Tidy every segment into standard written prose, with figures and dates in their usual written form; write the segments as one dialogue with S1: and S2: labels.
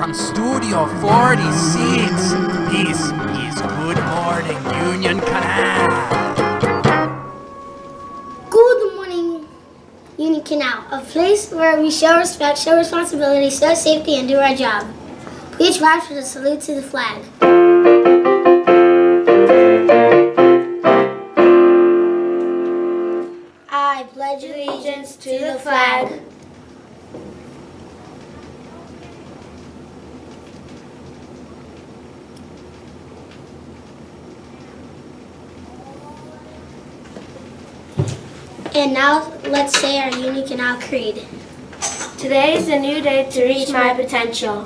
S1: from Studio 46. This is Good Morning Union Canal.
S2: Good morning, Union Canal, a place where we show respect, show responsibility, show safety, and do our job. Please rise for the salute to the flag. I pledge allegiance to the flag and now let's say our Union Canal Creed.
S3: Today is a new day to reach my potential.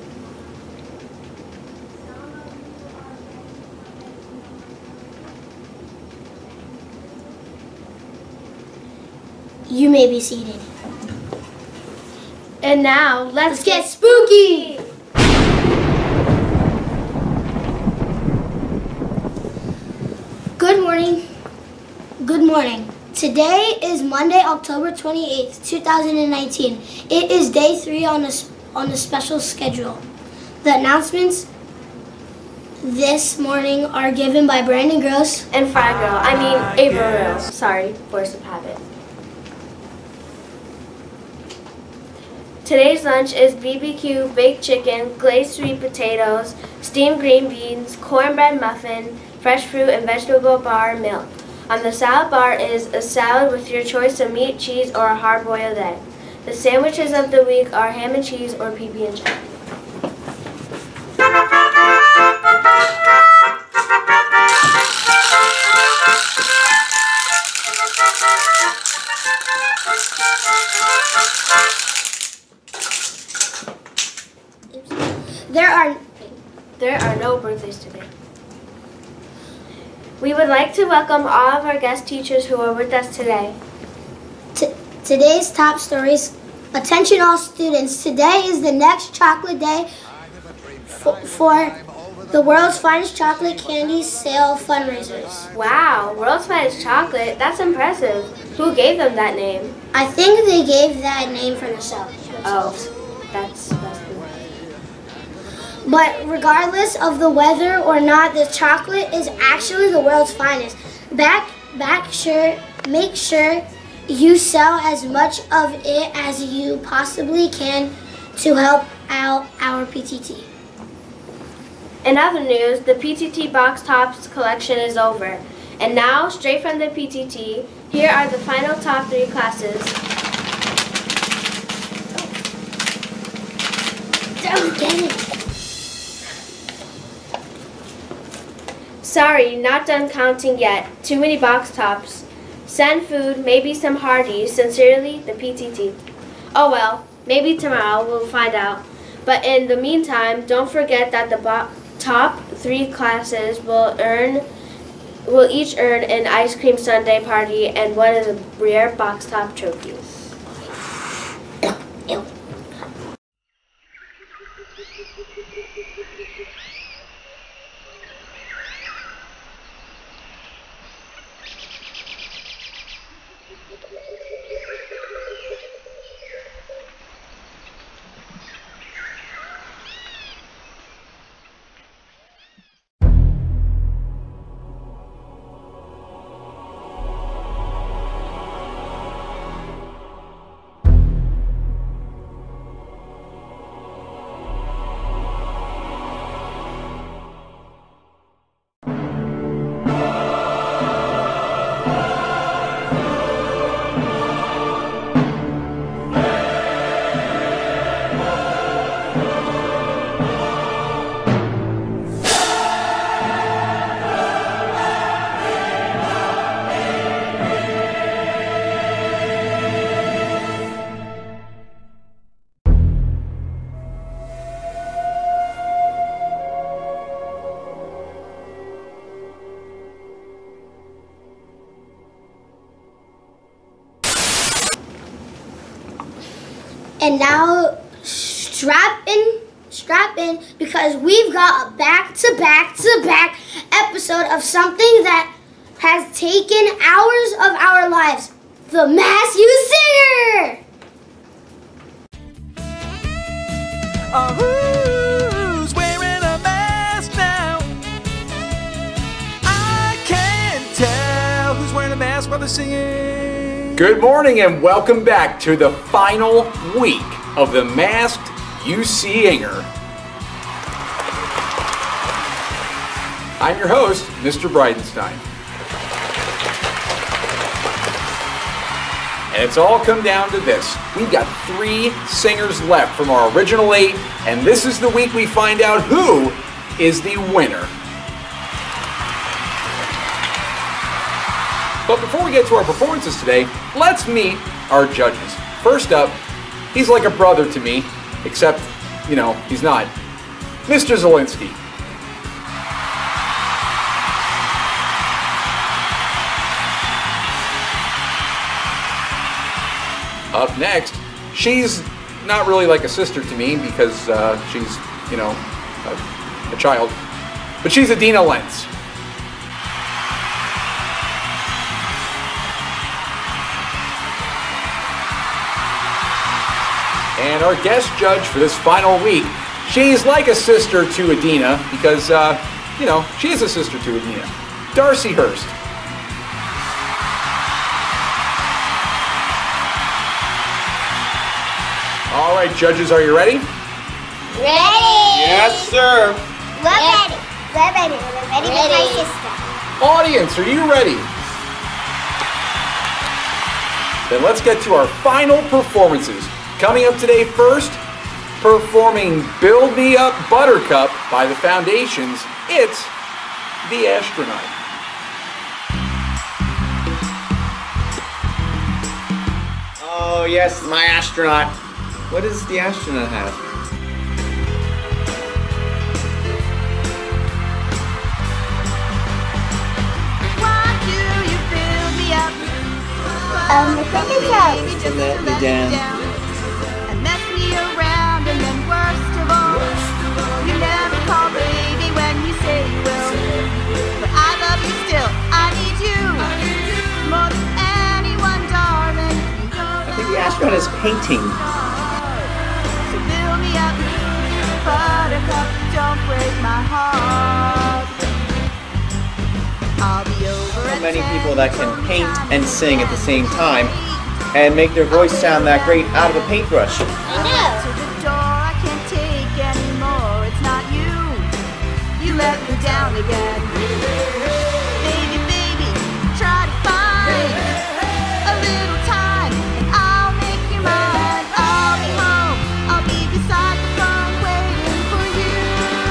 S2: You may be seated.
S3: And now, let's
S2: get spooky! Good morning. Good morning. Today is Monday, October 28th, 2019. It is day 3 on the special schedule. The announcements this morning are given by Brandon Gross
S3: and Averill. Sorry, force of habit. Today's lunch is BBQ, baked chicken, glazed sweet potatoes, steamed green beans, cornbread muffin, fresh fruit and vegetable bar, milk. On the salad bar is a salad with your choice of meat, cheese, or a hard-boiled egg. The sandwiches of the week are ham and cheese or PB&J. There are no birthdays today. We would like to welcome all of our guest teachers who are with us today.
S2: Today's top stories. Attention all students. Today is the next chocolate day for the world's finest chocolate candy sale fundraisers.
S3: Wow, world's finest chocolate? That's impressive. Who gave them that name?
S2: I think they gave that name for themselves.
S3: Oh, that's cool.
S2: But regardless of the weather or not, the chocolate is actually the world's finest. Make sure you sell as much of it as you possibly can to help out our PTT.
S3: In other news, the PTT Box Tops collection is over. And now, straight from the PTT, here are the final top 3 classes.
S2: Don't get it.
S3: Sorry, not done counting yet. Too many box tops. Send food, maybe some Hardee's. Sincerely, the PTT. Oh well, maybe tomorrow we'll find out. But in the meantime, don't forget that the top 3 classes will each earn an ice cream sundae party and one of the rare box top trophies.
S2: And now strap in because we've got a back-to-back episode of something that has taken hours of our lives. The Mass Youth Singer!
S1: masked by the singing.
S4: Good morning and welcome back to the final week of the Masked UC-inger. I'm your host, Mr. Bridenstine. And it's all come down to this. We've got 3 singers left from our original 8, and this is the week we find out who is the winner. But before we get to our performances today, let's meet our judges. First up, he's like a brother to me, except, you know, he's not. Mr. Zielinski. Up next, she's not really like a sister to me because she's, you know, a child, but she's Idina Lentz. And our guest judge for this final week, she's like a sister to Idina because, you know, she is a sister to Idina. Darcy Hurst. All right, judges, are you ready?
S5: Ready!
S6: Yes, sir.
S5: We're ready. We're ready. We're ready with my sister.
S4: Audience, are you ready? Then let's get to our final performances. Coming up today first, performing Build Me Up Buttercup by the Foundations, it's The Astronaut.
S6: Oh, yes, my astronaut. What does the astronaut have?
S5: The thing
S6: To let me down.
S7: And mess me around, and then worst of all, you never call baby when you say you will. But I love you still, I need you more than anyone, darling.
S6: I think the astronaut is painting.
S7: So fill me up, buttercup, don't break my heart. I'll be over
S6: So
S7: at
S6: many
S7: 10
S6: people that can paint and sing at the same time and make their voice sound that great out of a paintbrush.
S5: I know.
S7: To the door, I can't take anymore. It's not you. You let me down again. Baby, baby, try to find a little time, and I'll make you mine. I'll be home. I'll be beside the phone waiting for you.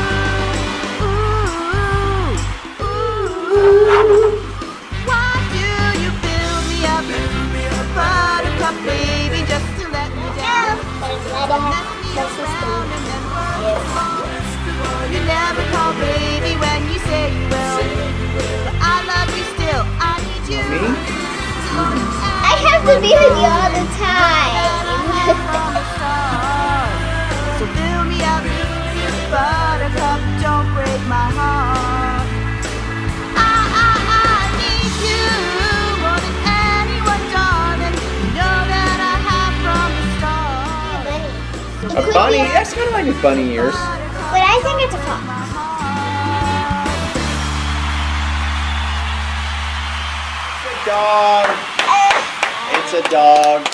S7: Ooh, ooh. Why do you build me up, buttercup, baby, just to let me down? Mess me around and then worst of all, you never call baby when you say you will. But I love you still, I need you.
S6: Me?
S5: I have to be with you all the time.
S7: So fill me up, buttercup, don't break my heart. I need you more than anyone, darling. You know that I have from the start.
S6: A bunny? That's kind of like a bunny ears.
S5: But I think it's a fox.
S6: Dog. It's a dog.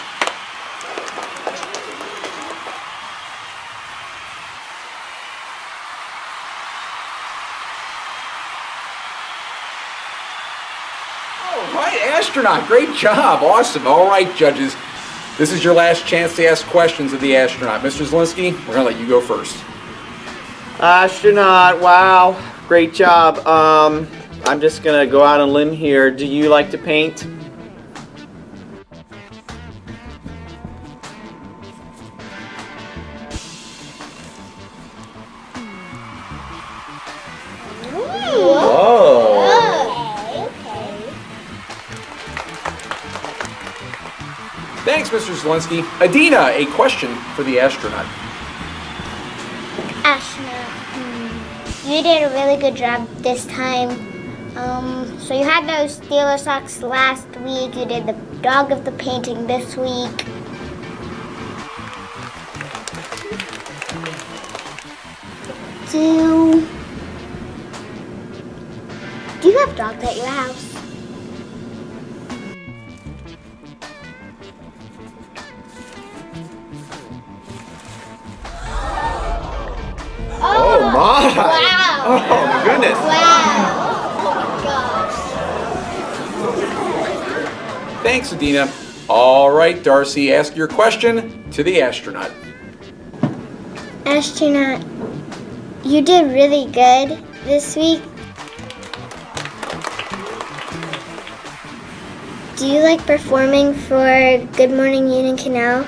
S4: All right, astronaut, great job, awesome. All right, judges, this is your last chance to ask questions of the astronaut. Mr. Zielinski, we're gonna let you go first.
S6: Astronaut, wow. Great job. I'm just gonna go out on a limb here. Do you like to paint? Whoa.
S4: Thanks, Mr. Zielinski. Idina, a question for the astronaut.
S5: Astronaut. You did a really good job this time. So you had those Steeler socks last week. You did the dog of the painting this week. Do you have dogs at your house?
S2: Wow.
S6: Oh, goodness.
S2: Wow. Oh
S4: Thanks, Adina. All right, Darcy, ask your question to the astronaut.
S5: Astronaut, you did really good this week. Do you like performing for Good Morning Union Canal?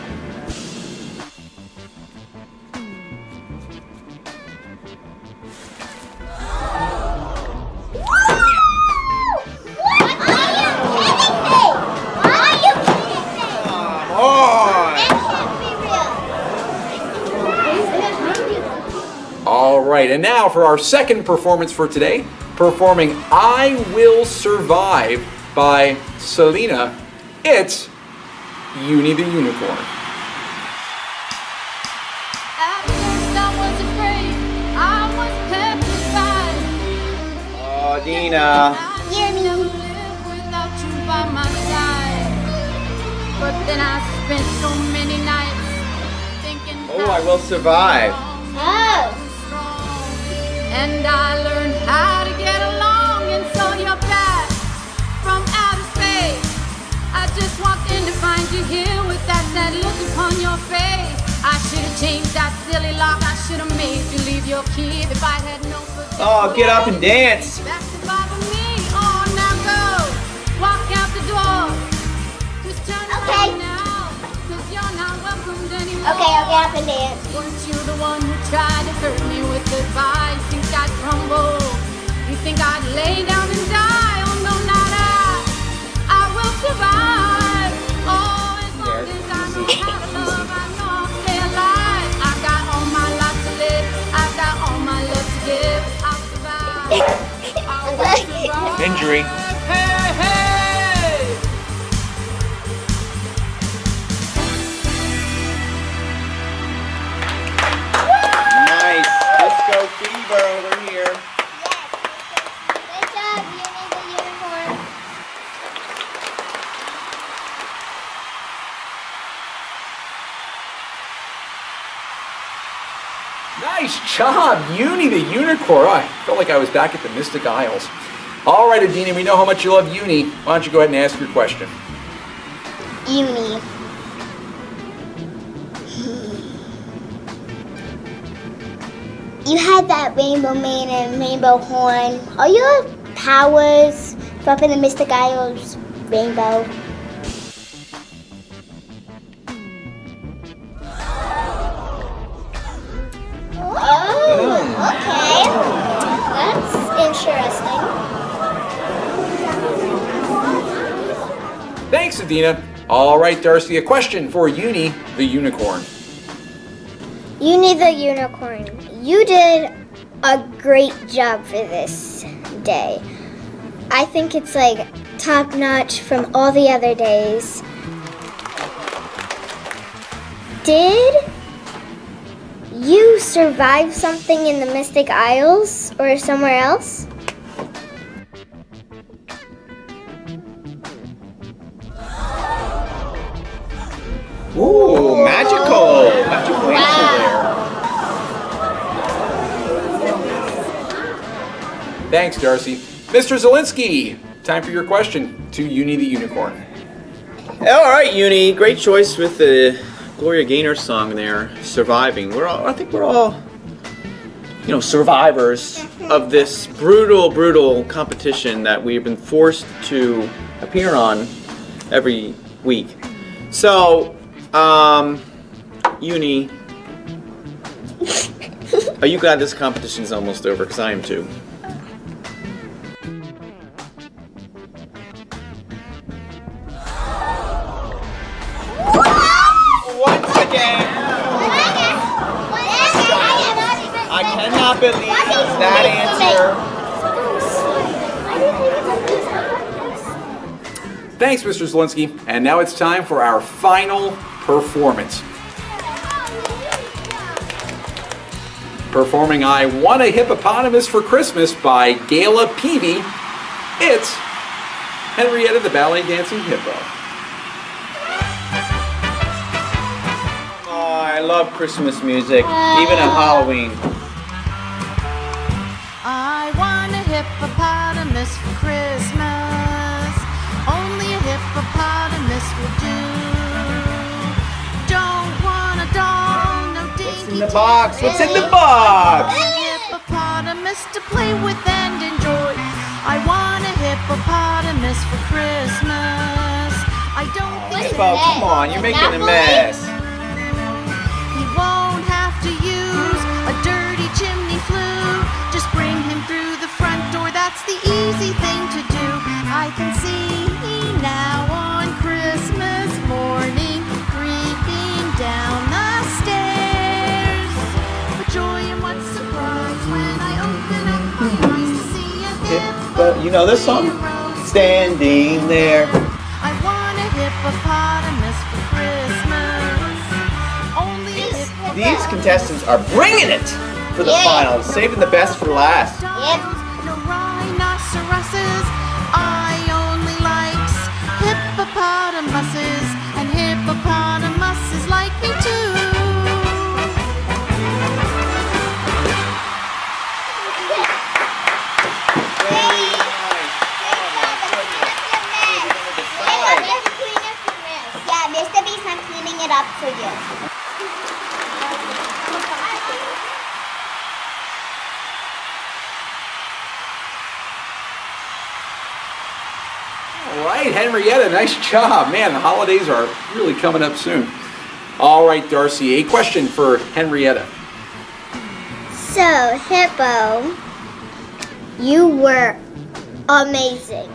S4: All right, and now for our second performance for today, performing I Will Survive by Selena, it's Uni the Unicorn.
S7: At first I was afraid, I was petrified.
S6: Oh, Dina.
S7: I never live without you by my side. But then I spent so many nights thinking
S6: Oh, I will survive.
S7: And I learned how to get along, and so you're back from outer space. I just walked in to find you here with that sad look upon your face. I should have changed that silly lock. I should have made you leave your key if I had no foot.
S6: Oh, get up and dance.
S7: That's to bother me. Oh, now go. Walk out the door. Just turn around now, 'cause you're not welcomed anymore.
S5: Okay, I'll get up and dance.
S7: Weren't you the one who tried to hurt me with advice? You think I'd crumble? You think I'd lay down and die? Oh no, not I will survive. Oh, as long as I know how to love, I know I'll stay alive. I got all my life to live. I got all my love to give. I'll survive. I will survive.
S6: Injury.
S7: Hey, hey.
S6: Nice. Disco fever over here.
S5: Good job, Uni the Unicorn.
S4: Nice job, Uni the Unicorn. I felt like I was back at the Mystic Isles. All right, Adina, we know how much you love Uni. Why don't you go ahead and ask your question?
S5: Uni. You had that rainbow mane and rainbow horn. Are your powers from up in the Mystic Isles rainbow? Oh, okay. That's interesting.
S4: Thanks, Adina. All right, Darcy, a question for Uni the Unicorn.
S5: Uni the Unicorn, you did a great job for this day. I think it's like top notch from all the other days. Did you survive something in the Mystic Isles or somewhere else?
S6: Ooh, magical. Magical answer there.
S4: Thanks, Darcy. Mr. Zielinski, time for your question to Uni the Unicorn.
S6: All right, Uni. Great choice with the Gloria Gaynor song there, Surviving. I think we're all, survivors of this brutal, brutal competition that we've been forced to appear on every week. So, Uni, are you glad this competition's almost over? Because I am too. Once again, I cannot believe that answer.
S4: Thanks, Mr. Zielinski. And now it's time for our final performance. Performing I Want a Hippopotamus for Christmas by Gayla Peavy, it's Henrietta the Ballet Dancing Hippo.
S6: Oh, I love Christmas music, even at Halloween.
S7: hippopotamus for Christmas. Only a hippopotamus will do. Don't want a doll, no dainty.
S6: What's in the box? What's in the box?
S7: Hippopotamus to play with and enjoy. I want a hippopotamus for Christmas. I don't think
S6: Hippo, come on, you're making a mess.
S7: he won't have to use a dirty chimney flue. Just bring him through the front door, that's the easy thing to do. I can see now on Christmas morning creeping down the stairs. What joy and what surprise when I open up my eyes to see a hippo.
S6: You know this song? Standing there.
S7: I want a hippopotamus for Christmas. Only a hippopotamus.
S6: These contestants are bringing it for the finals, saving the best for last.
S7: No rhinoceroses. I only likes hippopotamuses, and hippopotamuses like me too.
S5: Yeah, Mr. Beast, I'm cleaning it up for you.
S4: All right, Henrietta, nice job. Man, the holidays are really coming up soon. All right, Darcy, a question for Henrietta.
S5: So, Hippo, you were amazing.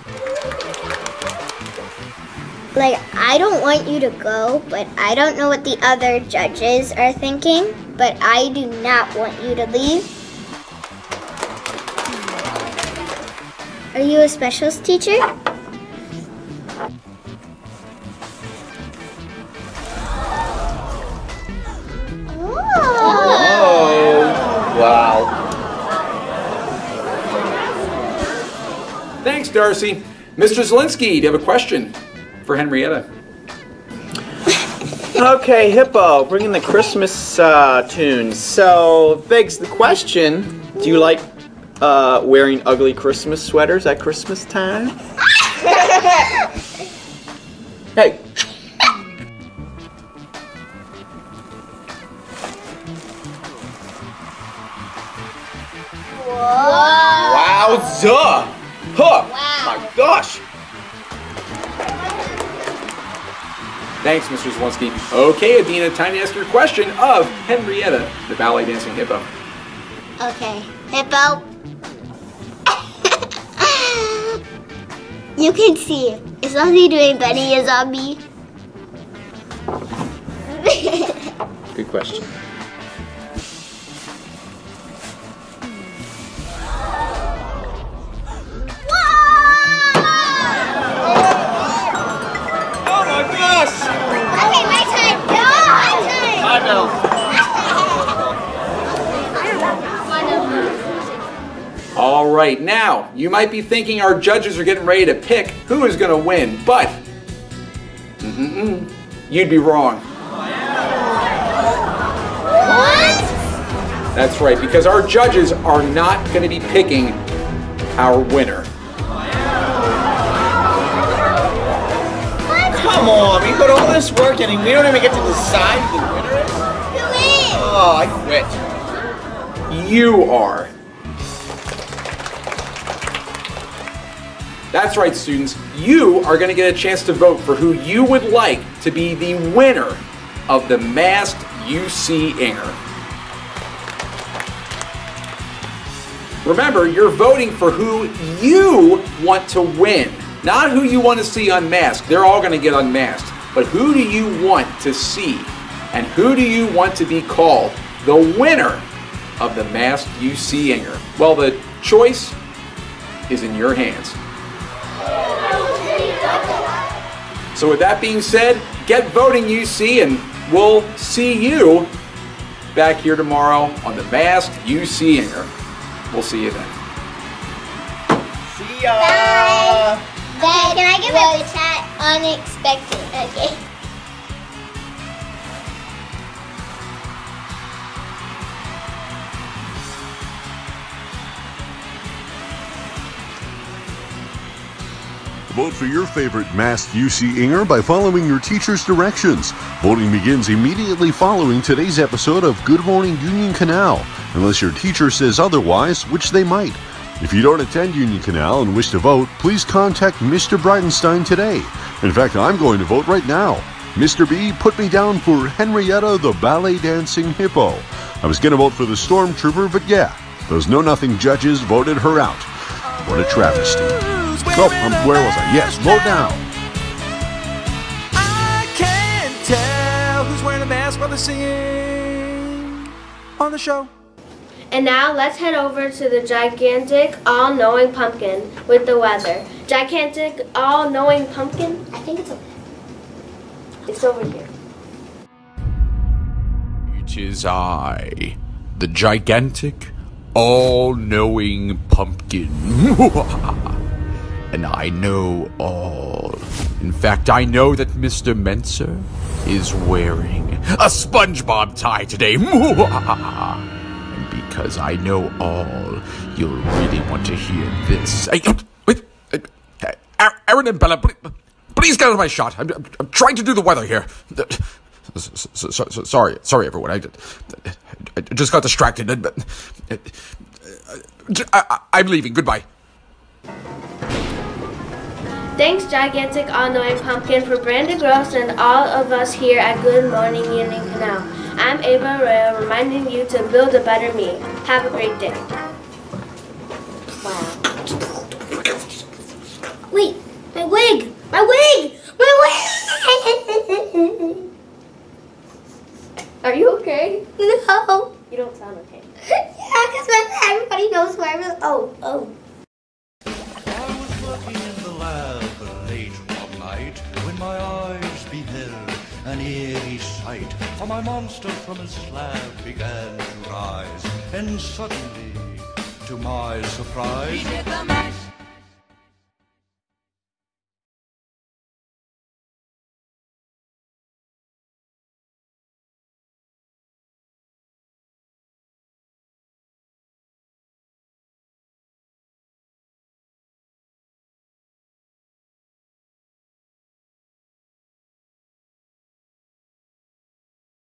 S5: Like, I don't want you to go, but I don't know what the other judges are thinking, but I do not want you to leave. Are you a specials teacher?
S6: Oh, wow.
S4: Thanks, Darcy. Mr. Zielinski, do you have a question for Henrietta?
S6: Okay, Hippo, bringing the Christmas tunes. So, begs the question, do you like wearing ugly Christmas sweaters at Christmas time? Hey. Wowza! Huh! My gosh!
S4: Thanks, Mr. Zielinski. Okay, Adina, time to ask your question of Henrietta, the ballet dancing hippo.
S5: Okay, Hippo. You can see, is Ozzy doing Benny a zombie?
S6: Good question. Oh my gosh!
S5: Okay, my turn. My turn.
S6: I know.
S4: All right, now, you might be thinking our judges are getting ready to pick who is going to win, but you'd be wrong.
S5: What?
S4: That's right, because our judges are not going to be picking our winner.
S6: Come on, we put all this work in and we don't even get to decide who the winner is?
S5: Who is?
S6: Oh, I quit.
S4: You are. That's right, students. You are going to get a chance to vote for who you would like to be the winner of the Masked UC Inger. Remember, you're voting for who you want to win, not who you want to see unmasked. They're all going to get unmasked. But who do you want to see? And who do you want to be called the winner of the Masked UC Inger? Well, the choice is in your hands. So with that being said, get voting, UC, and we'll see you back here tomorrow on the Masked UC Inger. We'll see you then.
S6: See ya!
S5: Dad, can I give a chat unexpected? Okay.
S8: vote for your favorite masked UC Inger by following your teacher's directions. Voting begins immediately following today's episode of Good Morning Union Canal, unless your teacher says otherwise, which they might. If you don't attend Union Canal and wish to vote, please contact Mr. Bridenstine today. In fact, I'm going to vote right now. Mr. B put me down for Henrietta the ballet dancing hippo. I was going to vote for the stormtrooper, but yeah, those know-nothing judges voted her out. What a travesty. Oh, where was I? Yes, vote now.
S1: I can't tell who's wearing a mask while they're singing on the show.
S3: And now let's head over to the gigantic, all-knowing pumpkin with the weather. Gigantic, all-knowing pumpkin?
S2: I think it's okay.
S3: It's over here.
S4: It is I, the gigantic, all-knowing pumpkin. And I know all. In fact, I know that Mr. Menser is wearing a SpongeBob tie today. And because I know all, you'll really want to hear this. Hey, wait, Aaron and Bella, please get out of my shot. I'm trying to do the weather here. Sorry, everyone. I just got distracted. I'm leaving. Goodbye.
S3: Thanks, gigantic, all-knowing pumpkin, for Brandon Gross and all of us here at Good Morning Union Canal. I'm Ava Arroyo, reminding you to build a better me. Have a great day. Wow.
S2: Wait, my wig! My wig! My wig!
S3: Are you okay?
S2: No.
S3: You don't sound okay.
S2: Yeah, because everybody knows where I was. Oh.
S9: I was working in the lab late one night when my eyes beheld an eerie sight. For my monster from his slab began to rise, and suddenly, to my surprise, he did the magic.